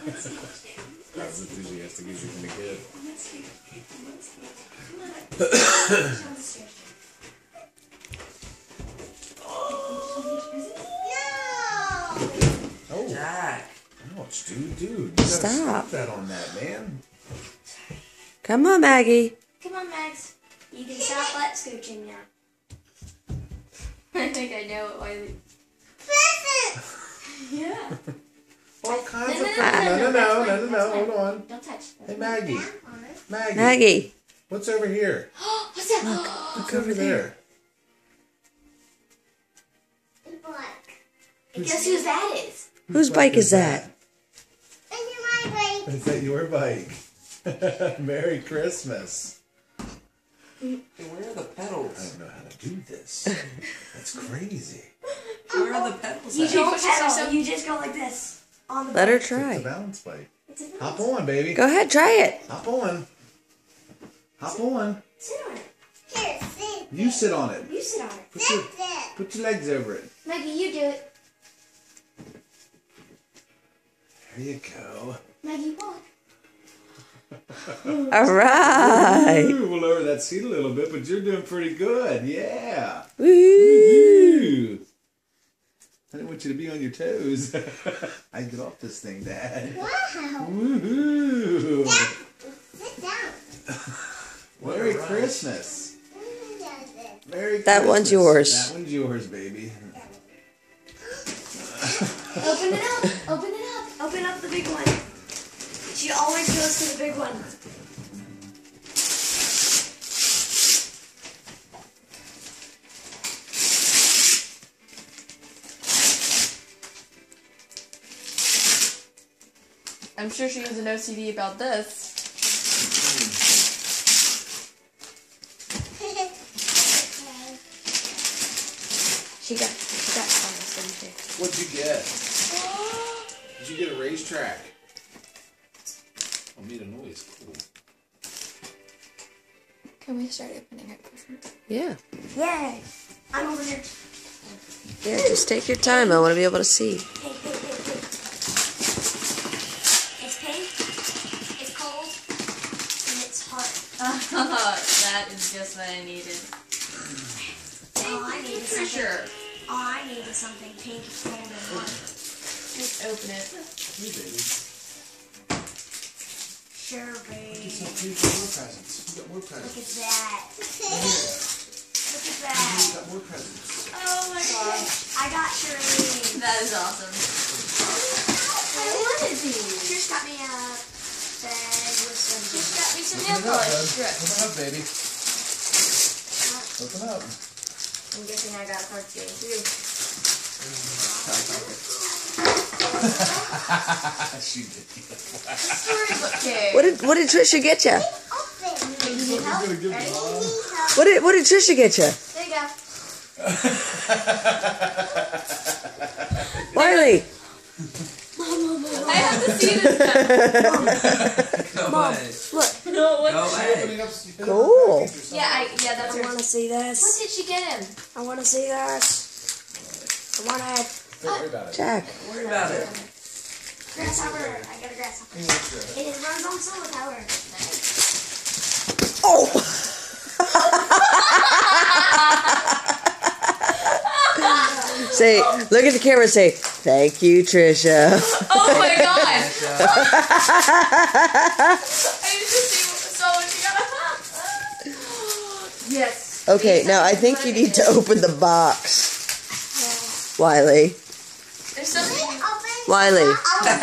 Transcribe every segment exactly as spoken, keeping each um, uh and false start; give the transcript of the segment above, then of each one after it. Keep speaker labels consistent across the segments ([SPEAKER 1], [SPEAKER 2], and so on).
[SPEAKER 1] That's enthusiastic as you can get. Oh,
[SPEAKER 2] Jack.
[SPEAKER 1] Ouch, dude, dude. You gotta
[SPEAKER 3] Stop.
[SPEAKER 1] stop that on that, man.
[SPEAKER 3] Come on, Maggie.
[SPEAKER 4] Come on, Max. You can stop butt scooching now. I think I know it, Wiley. Yeah.
[SPEAKER 1] All kinds
[SPEAKER 4] No,
[SPEAKER 1] of...
[SPEAKER 4] no,
[SPEAKER 1] No, no, no,
[SPEAKER 4] no,
[SPEAKER 1] no,
[SPEAKER 4] that's
[SPEAKER 1] no, no,
[SPEAKER 4] mine,
[SPEAKER 1] no,
[SPEAKER 4] that's
[SPEAKER 1] hold
[SPEAKER 4] mine.
[SPEAKER 1] on.
[SPEAKER 4] Don't touch.
[SPEAKER 1] Hey, Maggie. Maggie.
[SPEAKER 3] Maggie.
[SPEAKER 1] What's over here?
[SPEAKER 4] What's that?
[SPEAKER 3] Look,
[SPEAKER 4] Look.
[SPEAKER 3] look
[SPEAKER 1] What's
[SPEAKER 3] over there.
[SPEAKER 4] Guess whose that is?
[SPEAKER 3] Whose bike is that?
[SPEAKER 1] Is that your bike? Merry Christmas.
[SPEAKER 2] Hey, where are the
[SPEAKER 1] I
[SPEAKER 2] pedals?
[SPEAKER 1] don't know how to do this. That's crazy.
[SPEAKER 2] Where are the pedals
[SPEAKER 4] You
[SPEAKER 2] at?
[SPEAKER 4] don't pedal. You just go like this. On the
[SPEAKER 3] Let her
[SPEAKER 1] It's a
[SPEAKER 3] try.
[SPEAKER 1] balance bike.
[SPEAKER 4] It's a
[SPEAKER 1] Hop on, baby.
[SPEAKER 3] Go ahead, try it.
[SPEAKER 1] Hop on. Hop on.
[SPEAKER 4] Sit on it.
[SPEAKER 1] You sit on it.
[SPEAKER 4] You sit on it.
[SPEAKER 1] Put your, put your legs over it.
[SPEAKER 4] Maggie, you do it.
[SPEAKER 1] There you go.
[SPEAKER 4] Maggie, walk.
[SPEAKER 3] All right.
[SPEAKER 1] Ooh, we'll lower that seat a little bit, but you're doing pretty good. Yeah.
[SPEAKER 3] Woo.
[SPEAKER 1] Ooh. I didn't want you to be on your toes. I can get off this thing, Dad.
[SPEAKER 4] Wow.
[SPEAKER 1] Woohoo.
[SPEAKER 4] Sit down.
[SPEAKER 1] Merry
[SPEAKER 2] Alright.
[SPEAKER 1] Christmas. Merry
[SPEAKER 3] That one's
[SPEAKER 1] Christmas.
[SPEAKER 3] yours.
[SPEAKER 1] That one's yours, baby.
[SPEAKER 4] Open it up. Open it up. Open up the big one. She always goes to the big one.
[SPEAKER 5] I'm sure she has an O C D about this.
[SPEAKER 4] She got, she got promised, didn't she?
[SPEAKER 1] What'd you get? Did you get a racetrack? Oh, made a noise. Cool.
[SPEAKER 5] Can we start opening it? Christmas?
[SPEAKER 3] Yeah.
[SPEAKER 4] Yay! I'm over here.
[SPEAKER 3] Yeah, just take your time. I want to be able to see.
[SPEAKER 4] Hey, hey, hey, hey. It's pink, it's cold, and it's hot.
[SPEAKER 5] That is just what I needed.
[SPEAKER 4] All I needed
[SPEAKER 5] For
[SPEAKER 4] something.
[SPEAKER 5] sure.
[SPEAKER 4] All I needed is something pink, cold, and hot.
[SPEAKER 5] Let's open it.
[SPEAKER 1] Hey, baby.
[SPEAKER 4] Sure, babe.
[SPEAKER 1] So please get more presents. You got more
[SPEAKER 4] Look
[SPEAKER 1] presents.
[SPEAKER 4] at that. Look at
[SPEAKER 1] You
[SPEAKER 4] that.
[SPEAKER 1] got more presents.
[SPEAKER 5] Oh my gosh.
[SPEAKER 4] I got Shireen.
[SPEAKER 5] That is awesome. I wanted these.
[SPEAKER 4] Trish got me a bag with some.
[SPEAKER 5] Just got me some
[SPEAKER 1] Open
[SPEAKER 5] nail
[SPEAKER 1] it up,
[SPEAKER 5] polish
[SPEAKER 1] bud.
[SPEAKER 5] strips.
[SPEAKER 1] Open up, baby. Open up.
[SPEAKER 4] I'm guessing I got a card too.
[SPEAKER 1] She did.
[SPEAKER 5] Okay.
[SPEAKER 3] What did What did Trisha get you?
[SPEAKER 4] You need help?
[SPEAKER 1] Gonna give
[SPEAKER 4] Ready?
[SPEAKER 1] Mom.
[SPEAKER 3] What did What did Trisha get you?
[SPEAKER 4] There you go.
[SPEAKER 3] Wiley.
[SPEAKER 5] I have to see this now.
[SPEAKER 2] Go away.
[SPEAKER 4] Look.
[SPEAKER 5] No, what?
[SPEAKER 2] Go away.
[SPEAKER 1] Opening up-
[SPEAKER 3] Cool.
[SPEAKER 5] Yeah, I, yeah, that's
[SPEAKER 4] I
[SPEAKER 5] her.
[SPEAKER 4] want to see
[SPEAKER 5] What
[SPEAKER 4] this.
[SPEAKER 5] did she get him?
[SPEAKER 4] I want to see this. I want to.
[SPEAKER 1] Don't worry about it.
[SPEAKER 3] Jack.
[SPEAKER 2] Don't worry about it.
[SPEAKER 4] Grasshopper. I got a grasshopper. It runs on solar power.
[SPEAKER 3] Oh. Say, look at the camera and say, thank you, Trisha.
[SPEAKER 5] Oh my god! I need to see so what she got. Yes.
[SPEAKER 3] Okay, now I think you need to open the box, Wiley.
[SPEAKER 5] There's something.
[SPEAKER 3] Wiley.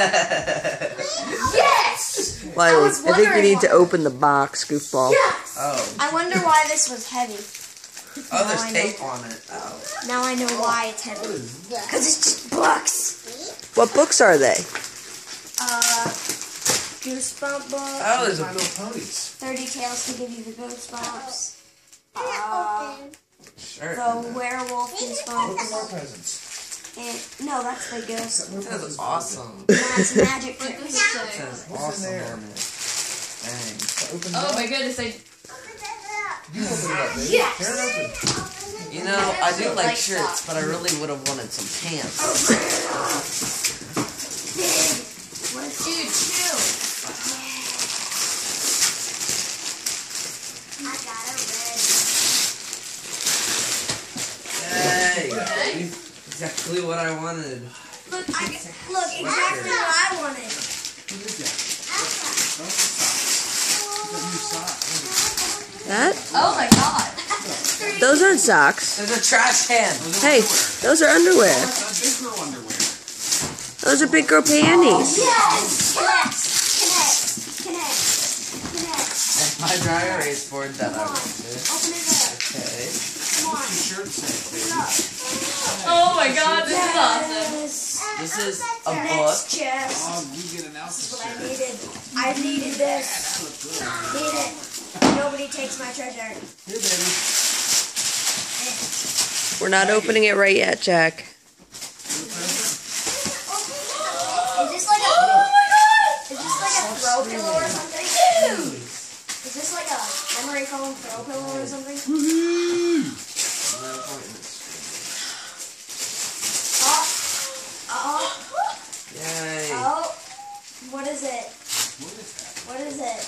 [SPEAKER 4] Yes!
[SPEAKER 3] Wiley,
[SPEAKER 4] was
[SPEAKER 3] I think you
[SPEAKER 4] wondering
[SPEAKER 3] need to
[SPEAKER 4] why.
[SPEAKER 3] open the box, goofball.
[SPEAKER 4] Yes!
[SPEAKER 2] Oh.
[SPEAKER 4] I wonder why this was heavy.
[SPEAKER 2] Oh,
[SPEAKER 4] Now I
[SPEAKER 2] there's
[SPEAKER 4] know.
[SPEAKER 2] tape on it. Oh.
[SPEAKER 4] Now I know why it's heavy. Because it's just books.
[SPEAKER 3] What books are they?
[SPEAKER 4] Uh, Goosebump book.
[SPEAKER 2] Oh, there's
[SPEAKER 1] My
[SPEAKER 2] a
[SPEAKER 1] Little Ponies.
[SPEAKER 4] thirty Tales to give you the Goosebumps. Uh,
[SPEAKER 2] shirt.
[SPEAKER 4] the Werewolf
[SPEAKER 1] Open
[SPEAKER 4] Goosebumps.
[SPEAKER 1] more presents.
[SPEAKER 4] And, no, that's the Ghost.
[SPEAKER 2] It says awesome.
[SPEAKER 4] That's Magic
[SPEAKER 5] What
[SPEAKER 4] Tricks.
[SPEAKER 5] does it
[SPEAKER 2] It
[SPEAKER 5] say?
[SPEAKER 2] says
[SPEAKER 1] What's in
[SPEAKER 2] awesome
[SPEAKER 1] there?
[SPEAKER 2] on it. Dang.
[SPEAKER 1] Open it
[SPEAKER 5] Oh
[SPEAKER 1] up.
[SPEAKER 5] my goodness, I.
[SPEAKER 1] You open it up, baby.
[SPEAKER 4] Yes.
[SPEAKER 1] Tear it open.
[SPEAKER 2] You know, I do
[SPEAKER 5] Like
[SPEAKER 2] like shirts,
[SPEAKER 5] socks.
[SPEAKER 2] but I really would have wanted some pants.
[SPEAKER 4] Big. What is
[SPEAKER 5] Dude,
[SPEAKER 2] I wanted.
[SPEAKER 4] Look, I, look, exactly what I wanted.
[SPEAKER 1] What is that? Oh, it's a sock. It's a new sock.
[SPEAKER 3] That?
[SPEAKER 5] Oh my god.
[SPEAKER 3] Those aren't socks.
[SPEAKER 2] There's a trash can.
[SPEAKER 3] Hey, those are underwear.
[SPEAKER 1] That's not big girl underwear.
[SPEAKER 3] Those are big girl panties.
[SPEAKER 4] Yes! Connect! Connect! Connect! Connect!
[SPEAKER 2] My dry erase board that I
[SPEAKER 4] Come on.
[SPEAKER 2] wanted.
[SPEAKER 4] Open it up.
[SPEAKER 2] Okay.
[SPEAKER 4] Come on.
[SPEAKER 1] What's your shirt say, baby?
[SPEAKER 5] Oh my god, this is awesome.
[SPEAKER 4] Yes.
[SPEAKER 2] This is a book.
[SPEAKER 4] Next chest.
[SPEAKER 1] Oh, you get an
[SPEAKER 4] This is
[SPEAKER 1] outfit
[SPEAKER 4] what I
[SPEAKER 1] shirt.
[SPEAKER 4] needed. I needed this.
[SPEAKER 1] That looks good.
[SPEAKER 4] Need it. Nobody takes my treasure.
[SPEAKER 2] Here, baby.
[SPEAKER 3] We're not opening it right yet, Jack.
[SPEAKER 4] Is this like a
[SPEAKER 5] Oh my god.
[SPEAKER 4] is this like a throw pillow or something? Is this like a memory foam throw pillow or something? Oh, oh,
[SPEAKER 2] Yay.
[SPEAKER 4] oh! What is it?
[SPEAKER 1] What is that?
[SPEAKER 4] What is it?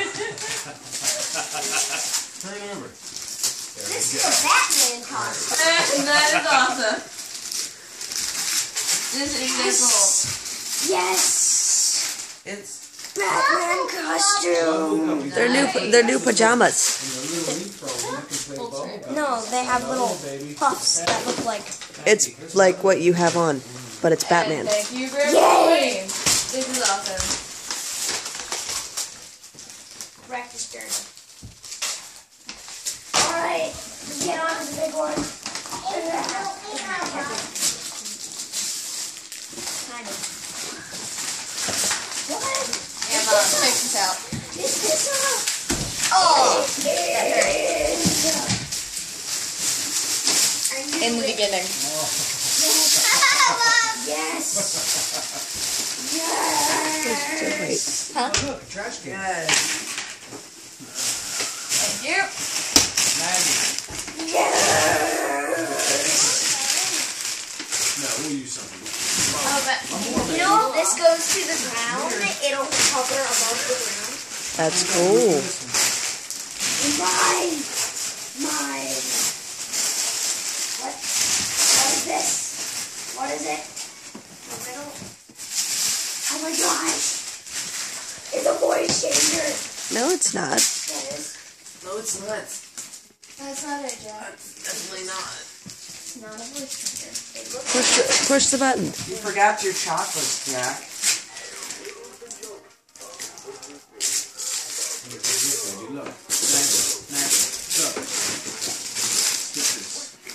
[SPEAKER 1] Try to remember.
[SPEAKER 4] This is a Batman costume.
[SPEAKER 5] That is awesome. This is this
[SPEAKER 4] Yes,
[SPEAKER 2] It's
[SPEAKER 4] Batman costume.
[SPEAKER 3] They're new. They're new pajamas.
[SPEAKER 4] No, they have little puffs that look like.
[SPEAKER 3] It's like what you have on, but it's Batman.
[SPEAKER 5] And thank you for
[SPEAKER 4] Yay!
[SPEAKER 5] playing. This is awesome.
[SPEAKER 4] Practice dirty. Alright, get on to the big one. Kind of. What?
[SPEAKER 5] Yeah, Mom, check this out.
[SPEAKER 4] Is this a...
[SPEAKER 5] Oh! In the beginning.
[SPEAKER 4] Yes.
[SPEAKER 3] Wait.
[SPEAKER 5] Huh?
[SPEAKER 1] Look, a trash can.
[SPEAKER 2] yes.
[SPEAKER 5] Thank you.
[SPEAKER 1] Maggie.
[SPEAKER 4] Yes.
[SPEAKER 1] No, we'll use something.
[SPEAKER 5] Oh, but
[SPEAKER 4] You know, if this goes to the ground, it'll hover above the ground.
[SPEAKER 3] That's cool.
[SPEAKER 4] Mine. Mine. What? What is this? What is it? A riddle? Oh my gosh. It's a voice changer.
[SPEAKER 3] No, it's not.
[SPEAKER 4] That is.
[SPEAKER 2] No, it's not.
[SPEAKER 4] That's not it, Jack.
[SPEAKER 2] Definitely not.
[SPEAKER 4] It's not a voice changer. It looks
[SPEAKER 3] Push the, push the button.
[SPEAKER 2] You forgot your chocolates, Jack.
[SPEAKER 1] Look, Maggie, Maggie, look. Get this.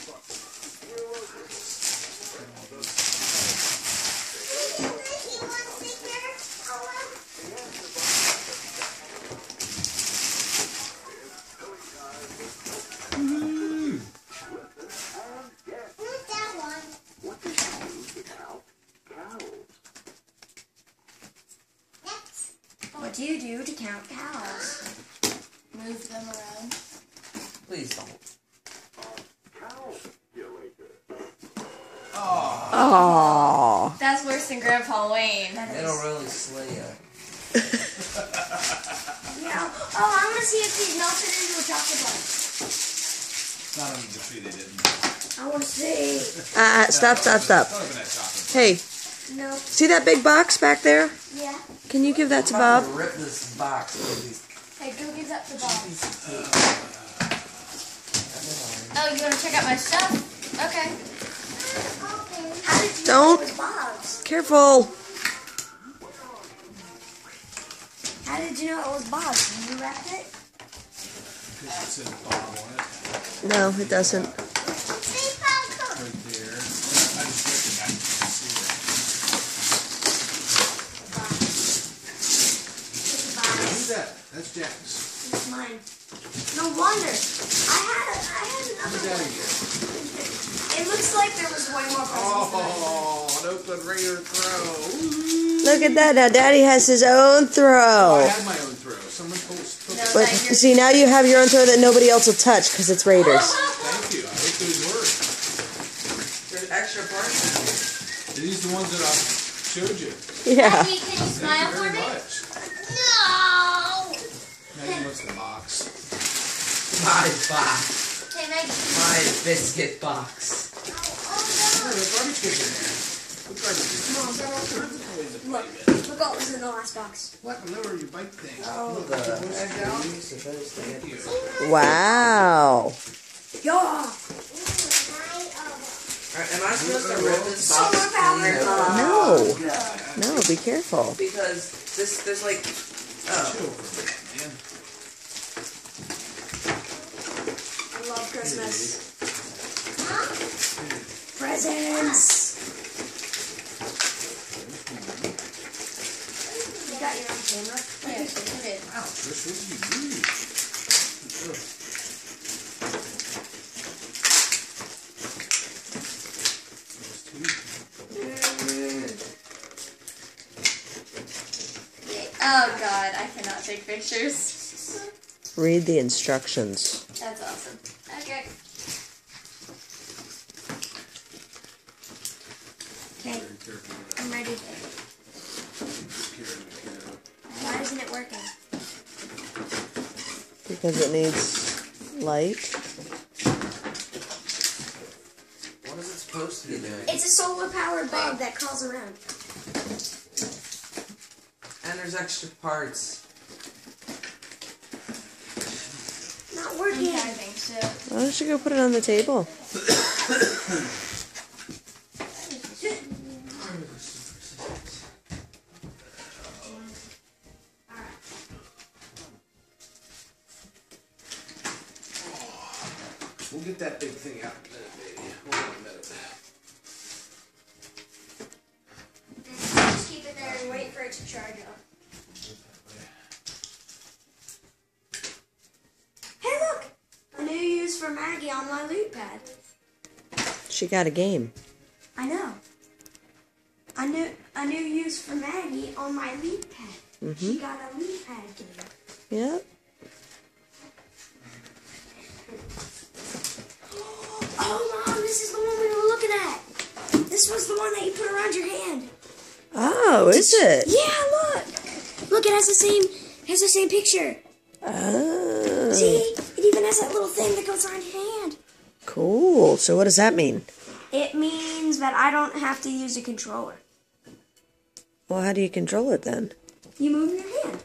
[SPEAKER 4] What do you do to count cows?
[SPEAKER 5] move them around.
[SPEAKER 2] Please don't.
[SPEAKER 3] Oh.
[SPEAKER 5] That's worse than Grandpa Wayne.
[SPEAKER 4] That
[SPEAKER 2] It'll
[SPEAKER 4] is.
[SPEAKER 2] really slay you.
[SPEAKER 4] Yeah. Oh, I want to see if these melted into a chocolate bar.
[SPEAKER 1] Not under the tree, they didn't.
[SPEAKER 4] I want to see.
[SPEAKER 3] Uh, stop, stop, stop.
[SPEAKER 1] Don't open that chocolate.
[SPEAKER 3] Hey,
[SPEAKER 4] No.
[SPEAKER 3] see that big box back there?
[SPEAKER 4] Yeah.
[SPEAKER 3] Can you give that to
[SPEAKER 2] I'm about
[SPEAKER 3] Bob?
[SPEAKER 2] to rip this box with these
[SPEAKER 5] Hey, go give that to Bob.
[SPEAKER 2] pieces of tape.
[SPEAKER 5] Oh, you want to check out my stuff? Okay.
[SPEAKER 4] How did you
[SPEAKER 3] Don't.
[SPEAKER 4] know it was Bob's?
[SPEAKER 3] Careful.
[SPEAKER 4] How did you know it was Bob's? Did you wrap it?
[SPEAKER 1] Because it says Bob on it.
[SPEAKER 3] No, it doesn't.
[SPEAKER 1] Right there. I just ripped it. I can see it. Who's that? That's Jack's.
[SPEAKER 4] It's mine. No wonder. I had a, I had
[SPEAKER 1] What's
[SPEAKER 4] another
[SPEAKER 1] that
[SPEAKER 4] one.
[SPEAKER 1] again?
[SPEAKER 4] It looks like there was way more presents than I
[SPEAKER 1] Oh, an open Raider throw.
[SPEAKER 3] Look at that. Now Daddy has his own
[SPEAKER 1] I
[SPEAKER 3] throw.
[SPEAKER 1] had my own throw. Someone told took
[SPEAKER 5] No.
[SPEAKER 1] it.
[SPEAKER 3] But see, now you have your own throw that nobody else will touch because it's Raiders.
[SPEAKER 1] Thank you. I hope those work.
[SPEAKER 2] There's extra parts in here.
[SPEAKER 1] These are the ones that I showed you.
[SPEAKER 3] Yeah.
[SPEAKER 4] Maggie, can you smile
[SPEAKER 1] Thank you
[SPEAKER 4] for
[SPEAKER 1] very
[SPEAKER 4] me?
[SPEAKER 1] much.
[SPEAKER 4] No!
[SPEAKER 1] Maggie, what's the box?
[SPEAKER 2] My box.
[SPEAKER 4] Hey, Maggie.
[SPEAKER 2] My biscuit box.
[SPEAKER 4] Oh, no.
[SPEAKER 1] the garbage goes in there. What garbage is
[SPEAKER 4] Come on,
[SPEAKER 1] there?
[SPEAKER 4] grab all
[SPEAKER 1] Tons of toys to
[SPEAKER 4] Look,
[SPEAKER 1] play with.
[SPEAKER 4] look what was in the last box.
[SPEAKER 1] What? Lower your bike thing.
[SPEAKER 2] Oh, the heck are you supposed to get?
[SPEAKER 1] Thank you.
[SPEAKER 3] Wow.
[SPEAKER 4] Yeah.
[SPEAKER 2] Am I supposed to rip this box?
[SPEAKER 4] Solar powered.
[SPEAKER 2] clean?
[SPEAKER 3] No.
[SPEAKER 2] Oh, God.
[SPEAKER 3] No, be careful.
[SPEAKER 2] Because this, there's like, oh,
[SPEAKER 1] Chill for a minute, man.
[SPEAKER 4] I love Christmas. Presents. You got your own camera?
[SPEAKER 5] Yes, I did.
[SPEAKER 1] Wow, Trish, what did you do? Ugh.
[SPEAKER 5] Oh god, I cannot take pictures.
[SPEAKER 3] Read the instructions.
[SPEAKER 5] That's awesome. Okay.
[SPEAKER 4] Okay,
[SPEAKER 1] Very careful with
[SPEAKER 4] I'm ready.
[SPEAKER 1] that. Careful, careful.
[SPEAKER 4] Why isn't it working?
[SPEAKER 3] Because it needs light.
[SPEAKER 2] what is it supposed to be doing?
[SPEAKER 4] It's a solar powered bag that crawls around.
[SPEAKER 2] And there's extra parts.
[SPEAKER 4] Not
[SPEAKER 5] I'm
[SPEAKER 4] working.
[SPEAKER 5] typing, so.
[SPEAKER 3] Why don't you go put it on the table?
[SPEAKER 1] We'll get that big thing out in a minute, baby. Hold on a minute.
[SPEAKER 4] Just keep it there and wait for it to charge up. Hey, look! A new use for Maggie on my loot pad.
[SPEAKER 3] She got a game.
[SPEAKER 4] I know. A new a new use for Maggie on my loot pad. She
[SPEAKER 3] Mm-hmm.
[SPEAKER 4] got a loot pad game.
[SPEAKER 3] Yep.
[SPEAKER 4] Oh, Mom, this is the one we were looking at. This was the one that you put around your hand.
[SPEAKER 3] Oh, is it?
[SPEAKER 4] Yeah, look. Look, it has the same has the same picture.
[SPEAKER 3] Oh.
[SPEAKER 4] See? It even has that little thing that goes on your hand.
[SPEAKER 3] Cool. So what does that mean?
[SPEAKER 4] It means that I don't have to use a controller.
[SPEAKER 3] Well, how do you control it then?
[SPEAKER 4] You move your hand.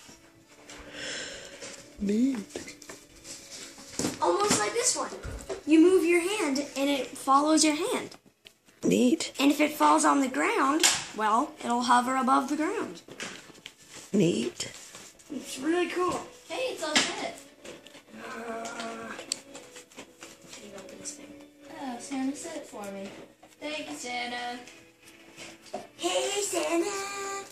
[SPEAKER 3] Neat.
[SPEAKER 4] Almost like this one. You move your hand and it follows your hand.
[SPEAKER 3] Neat.
[SPEAKER 4] And if it falls on the ground, well, it'll hover above the ground.
[SPEAKER 3] Neat.
[SPEAKER 4] It's really cool.
[SPEAKER 5] Hey, it's all set.
[SPEAKER 4] Uh, can you open this thing?
[SPEAKER 5] Oh, Santa set it for me. Thank you, Santa.
[SPEAKER 4] Hey, Santa.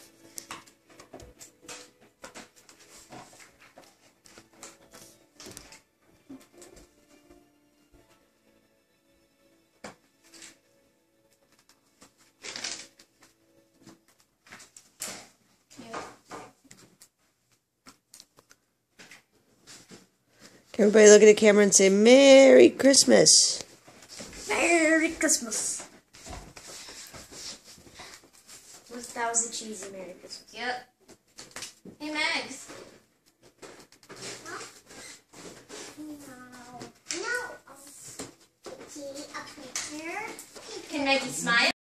[SPEAKER 3] Can everybody look at the camera and say Merry Christmas?
[SPEAKER 4] Merry Christmas. That was a cheesy Merry Christmas.
[SPEAKER 5] Yep. Hey, Mags.
[SPEAKER 4] No. See a picture.
[SPEAKER 5] Can Maggie smile?